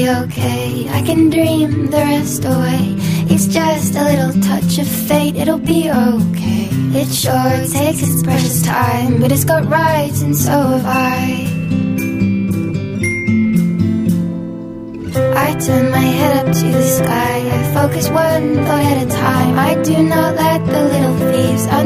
be okay. I can dream the rest away. It's just a little touch of fate, it'll be okay. It sure takes its precious time, but it's got rights and so have I. I turn my head up to the sky, I focus one thought at a time. I do not let the little thieves